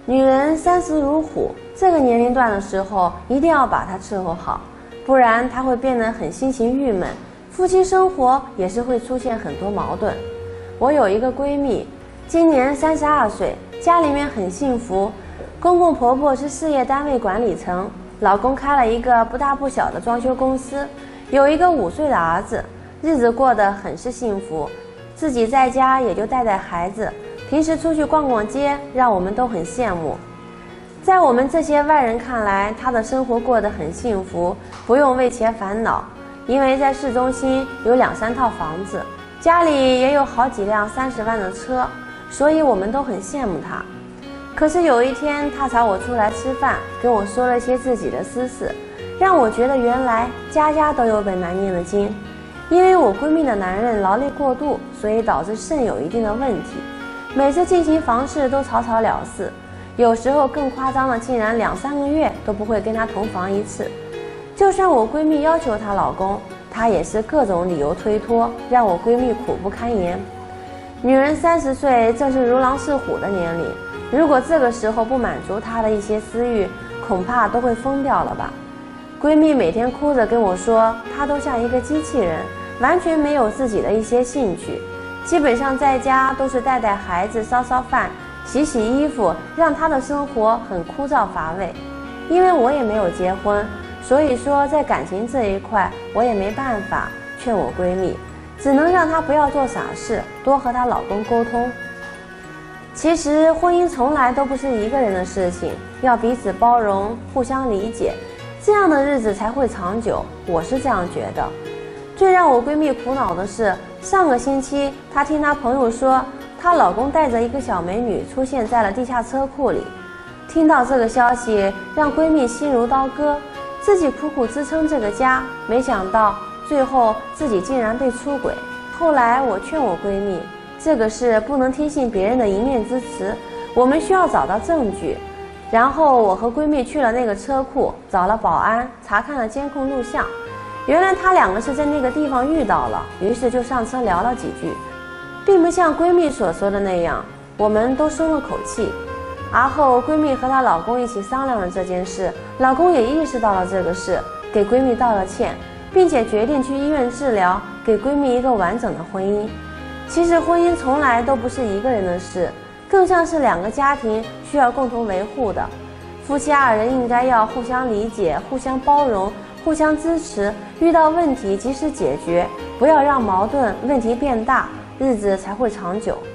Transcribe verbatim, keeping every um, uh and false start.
女人三十如虎，这个年龄段的时候一定要把她伺候好，不然她会变得很心情郁闷，夫妻生活也是会出现很多矛盾。我有一个闺蜜，今年三十二岁，家里面很幸福，公公婆婆是事业单位管理层，老公开了一个不大不小的装修公司，有一个五岁的儿子，日子过得很是幸福，自己在家也就带带孩子，平时出去逛逛街，让我们都很羡慕。在我们这些外人看来，她的生活过得很幸福，不用为钱烦恼，因为在市中心有两三套房子，家里也有好几辆三十万的车，所以我们都很羡慕她。可是有一天，她找我出来吃饭，跟我说了些自己的私事，让我觉得原来家家都有本难念的经。因为我闺蜜的男人劳累过度，所以导致肾有一定的问题，每次进行房事都草草了事，有时候更夸张的，竟然两三个月都不会跟她同房一次。就算我闺蜜要求她老公，她也是各种理由推脱，让我闺蜜苦不堪言。女人三十岁正是如狼似虎的年龄，如果这个时候不满足她的一些私欲，恐怕都会疯掉了吧。闺蜜每天哭着跟我说，她都像一个机器人，完全没有自己的一些兴趣，基本上在家都是带带孩子、烧烧饭、洗洗衣服，让她的生活很枯燥乏味。因为我也没有结婚，所以说在感情这一块我也没办法劝我闺蜜，只能让她不要做傻事，多和她老公沟通。其实婚姻从来都不是一个人的事情，要彼此包容，互相理解，这样的日子才会长久，我是这样觉得。最让我闺蜜苦恼的是，上个星期她听她朋友说，她老公带着一个小美女出现在了地下车库里。听到这个消息，让闺蜜心如刀割，自己苦苦支撑这个家，没想到最后自己竟然被出轨。后来我劝我闺蜜，这个事不能听信别人的一面之词，我们需要找到证据。然后我和闺蜜去了那个车库，找了保安，查看了监控录像，原来她两个是在那个地方遇到了，于是就上车聊了几句，并不像闺蜜所说的那样，我们都松了口气。而后闺蜜和她老公一起商量了这件事，老公也意识到了这个事，给闺蜜道了歉，并且决定去医院治疗，给闺蜜一个完整的婚姻。其实婚姻从来都不是一个人的事，更像是两个家庭需要共同维护的。夫妻二人应该要互相理解，互相包容，互相支持，遇到问题及时解决，不要让矛盾问题变大，日子才会长久。